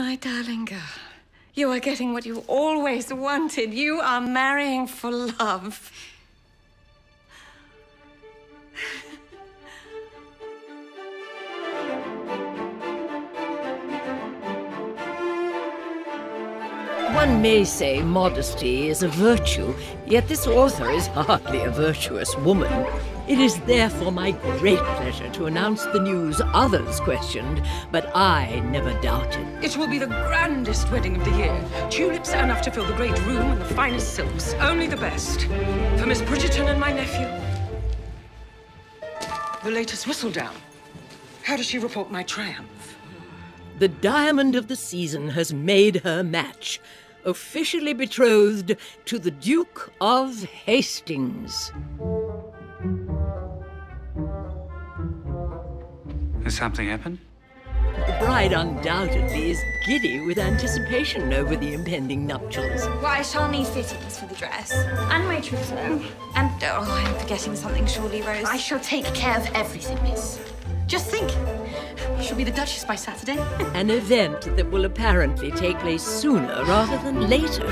My darling girl, you are getting what you always wanted. You are marrying for love. One may say modesty is a virtue, yet this author is hardly a virtuous woman. It is therefore my great pleasure to announce the news others questioned, but I never doubted. It will be the grandest wedding of the year. Tulips enough to fill the great room and the finest silks. Only the best. For Miss Bridgerton and my nephew. The latest Whistledown. How does she report my triumph? The diamond of the season has made her match. Officially betrothed to the Duke of Hastings. Has something happened? The bride undoubtedly is giddy with anticipation over the impending nuptials. Well, I shall need fittings for the dress. And my trousseau. And, oh, I'm forgetting something surely, Rose. I shall take care of everything, miss. Just think, she'll be the Duchess by Saturday. An event that will apparently take place sooner rather than later.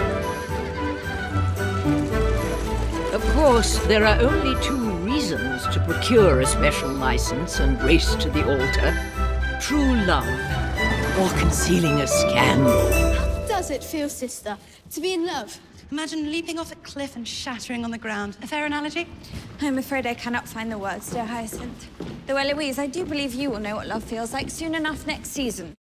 Of course, there are only two reasons to procure a special license and race to the altar. True love, or concealing a scandal. How does it feel, sister, to be in love? Imagine leaping off a cliff and shattering on the ground. A fair analogy? I'm afraid I cannot find the words, dear Hyacinth. Though, Eloise, I do believe you will know what love feels like soon enough next season.